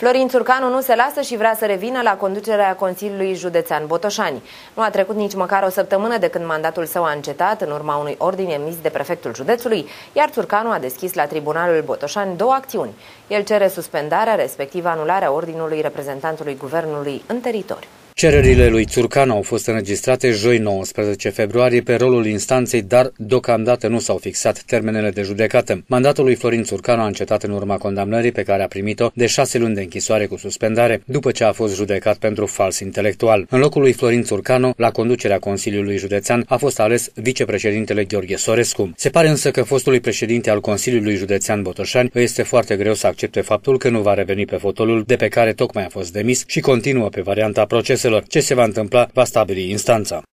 Florin Țurcanu nu se lasă și vrea să revină la conducerea Consiliului Județean Botoșani. Nu a trecut nici măcar o săptămână de când mandatul său a încetat în urma unui ordin emis de prefectul județului, iar Țurcanu a deschis la Tribunalul Botoșani 2 acțiuni. El cere suspendarea, respectiv anularea ordinului reprezentantului guvernului în teritoriu. Cererile lui Țurcanu au fost înregistrate joi 19 februarie pe rolul instanței, dar deocamdată nu s-au fixat termenele de judecată. Mandatul lui Florin Țurcanu a încetat în urma condamnării pe care a primit-o de 6 luni de închisoare cu suspendare, după ce a fost judecat pentru fals intelectual. În locul lui Florin Țurcanu, la conducerea Consiliului Județean, a fost ales vicepreședintele Gheorghe Sorescu. Se pare însă că fostului președinte al Consiliului Județean Botoșani îi este foarte greu să accepte faptul că nu va reveni pe fotolul de pe care tocmai a fost demis și continuă pe varianta proceselor. Ce se va întâmpla va stabili instanța.